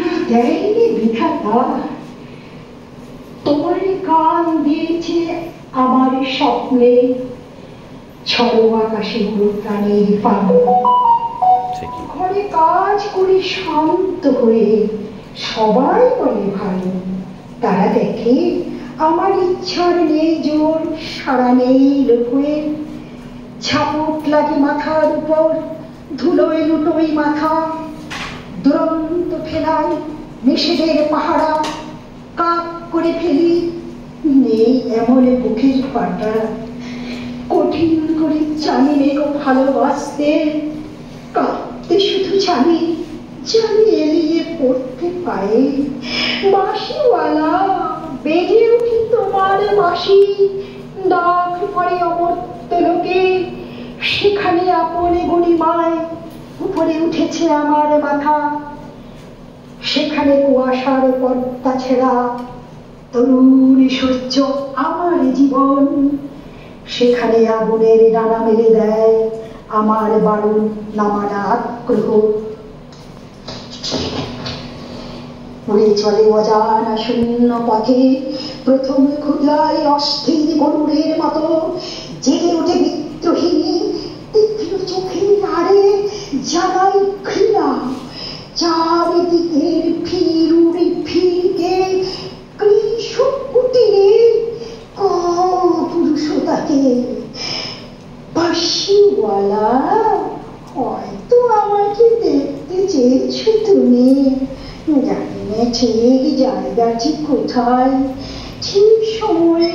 দেয়নি বিধাতা, তোমার গান দিয়েছে আমার স্বপ্নে, ছড়ো আকাশে প্রাণের পান। ঘরে কাজ করে শান্ত হয়ে সবাই বলে ভালো, তারা দেখে আমার ইচ্ছার নেই জোর, সারা নেই লোকে। ঝাপট লাগে মাথার উপর, ধুলোয় লুটোই মাথা, দুরন্ত ফেলাই নিষেধের পাহারা, কাপ করে ফেলি নেই এমন বুকের পাটা। কঠিন করে জানি নেগো ভালোবাসতে, কাঁদতে শুধু জানি, জানি এলিয়ে পড়তে পায়ে। বাঁশিওয়ালা বেজে উঠি তোমার বাঁশি, ডাক পড়ে অমর্ত্য লোকে, সেখানে আপনে গণিমায় উপরে উঠেছে আমার মাথা। সেখানে কুয়াশার পর্দা ছেঁড়া তরুণ সূর্য আমার জীবন, সেখানে আগুনের ডানা মেলে দেয় আমার বারণ নামার আগ্রহ। উড়ে চলে অজানা শূন্য পথে প্রথম ক্ষুধায় অস্থির গরুরের মতো, জেগে ওঠে বিদ্রোহিনী তীক্ষ্ণ চোখের আড়ে জানাই ঘৃণা। চারিদিকের ফিরুড়ি ফিরকে কৃষ কুটিরে পুরুষতাকে। বাঁশিওয়ালা হয়তো আমাকে দেখতে চেয়েছো তুমি, জানি না ঠিক জায়গাটি কোথায়, ঠিক সময়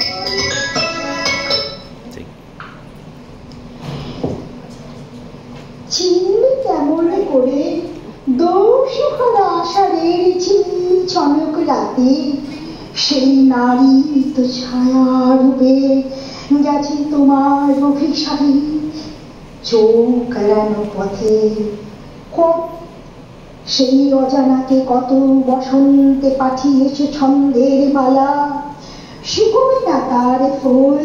চিনবে কেমন করে দোষহারা আষাঢ়ের চমক রাতে সেই নারী তো ছায়া রূপে গেছে তোমার অভিশাপী চোখ এড়ানো পথে। সেই অজানাকে কত বসন্তে পাঠিয়েছে ছন্দের মালা, শুকোবে না তার ফুল।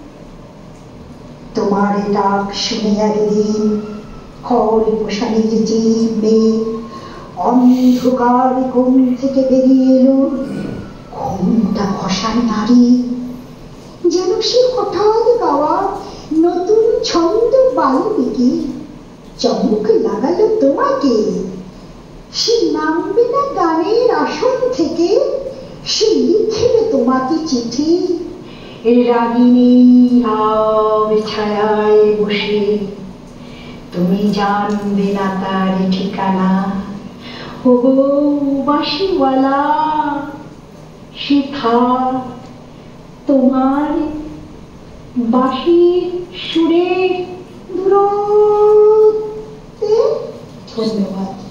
তোমার ডাক শুনে একদিন খড় পোষানির জীব মেয়ে অন্ধকার ঘুম থেকে বেরিয়ে এলো, ঘুমটা ঘষা নারী, যেন সে হঠাৎ গাওয়া নতুন ছন্দ বাল্মীকি চমক লাগালো তোমাকে। সে নামবে না গানের আসন থেকে, সে লিখবে তোমাকে চিঠি রাগিনী আব ছায়ায় বসে, তুমি জানবে না তার ঠিকানা। ওগো বাঁশিওয়ালা শিখা, তোমার বাঁশির সুরে দূরত্বে। ধন্যবাদ।